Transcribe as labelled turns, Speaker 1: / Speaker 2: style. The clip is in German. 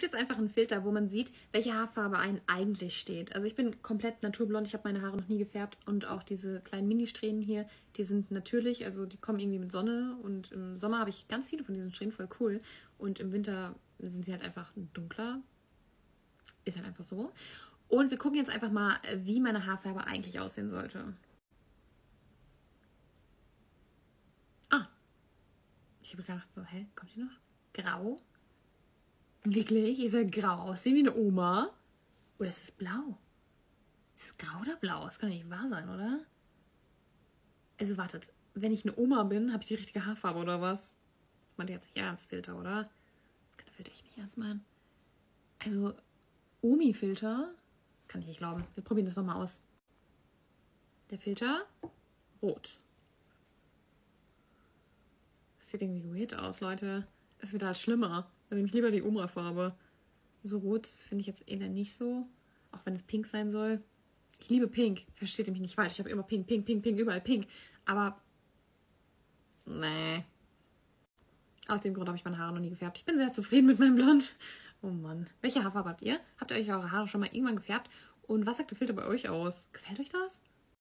Speaker 1: Jetzt einfach einen Filter, wo man sieht, welche Haarfarbe einen eigentlich steht. Also ich bin komplett naturblond, ich habe meine Haare noch nie gefärbt und auch diese kleinen Mini-Strähnen hier, die sind natürlich, also die kommen irgendwie mit Sonne und im Sommer habe ich ganz viele von diesen Strähnen, voll cool. Und im Winter sind sie halt einfach dunkler. Ist halt einfach so. Und wir gucken jetzt einfach mal, wie meine Haarfarbe eigentlich aussehen sollte. Ah, ich habe gedacht so, hä, kommt die noch? Grau? Wirklich? Ich soll grau aussehen wie eine Oma? Oder ist es blau? Ist es grau oder blau? Das kann nicht wahr sein, oder? Also wartet, wenn ich eine Oma bin, habe ich die richtige Haarfarbe oder was? Das meint ihr jetzt nicht ernst, Filter, oder? Das kann der Filter echt nicht ernst meinen. Also, Omi-Filter? Kann ich nicht glauben. Wir probieren das nochmal aus. Der Filter? Rot. Das sieht irgendwie weird aus, Leute. Es wird halt schlimmer. Da nehme ich lieber die Oma-Farbe. So rot finde ich jetzt eher nicht so. Auch wenn es pink sein soll. Ich liebe pink. Versteht ihr mich nicht falsch. Ich habe immer pink, pink, pink, pink, überall pink. Aber, nee. Aus dem Grund habe ich meine Haare noch nie gefärbt. Ich bin sehr zufrieden mit meinem Blond. Oh Mann. Welche Haarfarbe habt ihr? Habt ihr euch eure Haare schon mal irgendwann gefärbt? Und was sagt der Filter bei euch aus? Gefällt euch das?